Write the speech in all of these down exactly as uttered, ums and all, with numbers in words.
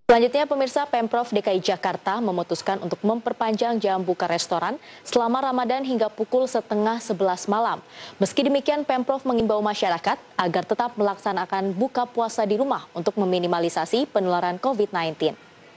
Selanjutnya, pemirsa, Pemprov D K I Jakarta memutuskan untuk memperpanjang jam buka restoran selama Ramadan hingga pukul setengah sebelas malam. Meski demikian, Pemprov mengimbau masyarakat agar tetap melaksanakan buka puasa di rumah untuk meminimalisasi penularan COVID sembilan belas.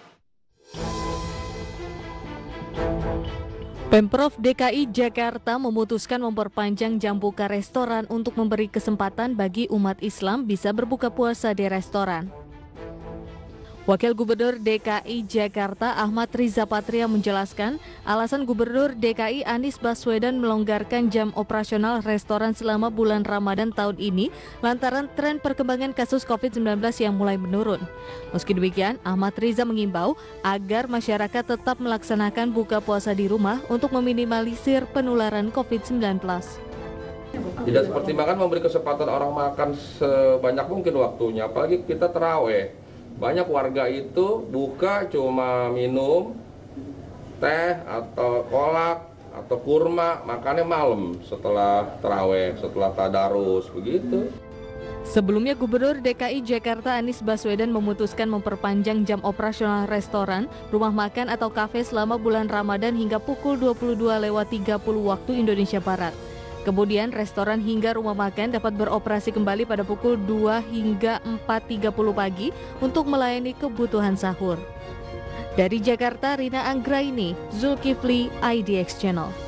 Pemprov D K I Jakarta memutuskan memperpanjang jam buka restoran untuk memberi kesempatan bagi umat Islam bisa berbuka puasa di restoran. Wakil Gubernur D K I Jakarta Ahmad Riza Patria menjelaskan, alasan Gubernur D K I Anies Baswedan melonggarkan jam operasional restoran selama bulan Ramadan tahun ini lantaran tren perkembangan kasus COVID sembilan belas yang mulai menurun. Meski demikian, Ahmad Riza mengimbau agar masyarakat tetap melaksanakan buka puasa di rumah untuk meminimalisir penularan COVID sembilan belas. Tidak sepertimbangan memberi kesempatan orang makan sebanyak mungkin waktunya, apalagi kita terawih. Banyak warga itu buka cuma minum teh atau kolak atau kurma, makannya malam setelah terawih, setelah tadarus, begitu. Sebelumnya, Gubernur D K I Jakarta Anies Baswedan memutuskan memperpanjang jam operasional restoran, rumah makan atau kafe selama bulan Ramadan hingga pukul dua puluh dua lewat tiga puluh waktu Indonesia Barat. Kemudian restoran hingga rumah makan dapat beroperasi kembali pada pukul dua hingga empat tiga puluh pagi untuk melayani kebutuhan sahur. Dari Jakarta, Rina Anggraini, Zulkifli, I D X Channel.